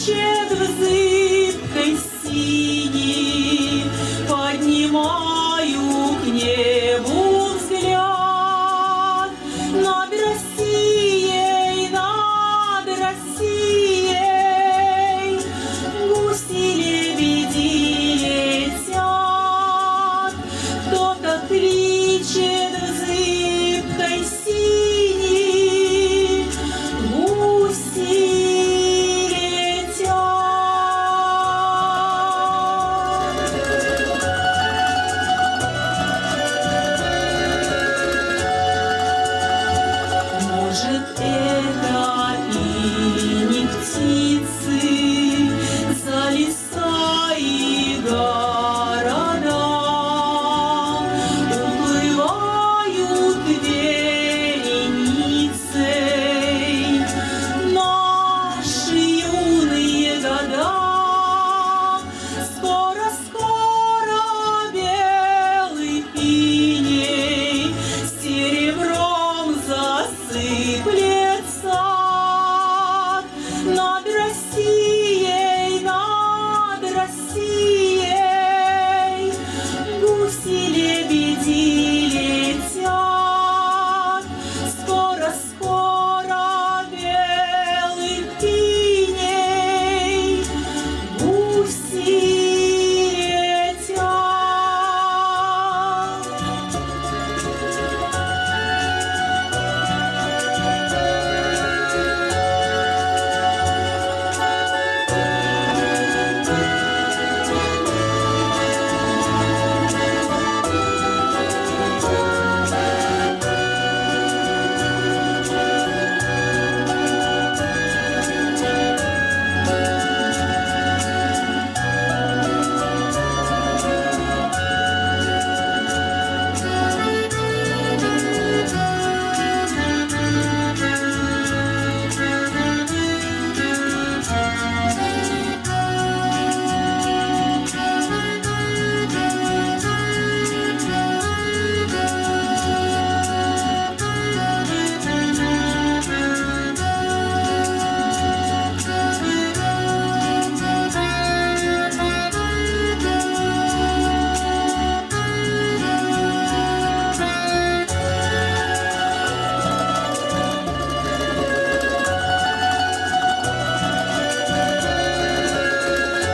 плещет в зыбкой синей, поднимаю к небу взгляд. Над Россией, над Россией гуси-лебеди летят. Кто-то кличет в зыбкой синей, гуси летят. Может, это и не птицы за леса и города уплывают вереницей наши юные года. Скоро-скоро белый иней серебром засыплет сад. Над Россией, над Россией гуси-лебеди летят. Скоро-скоро белый иней гуси летят.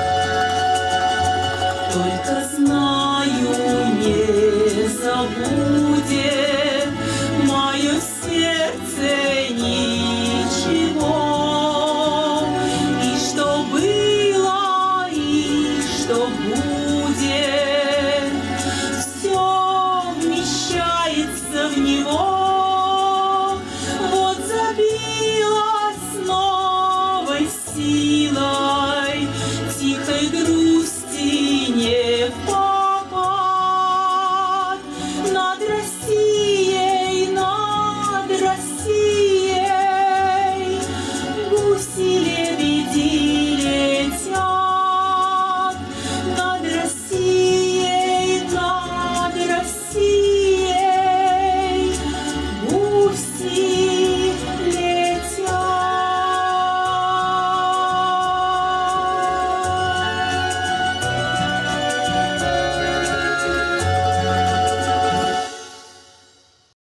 Только знаю, не забуду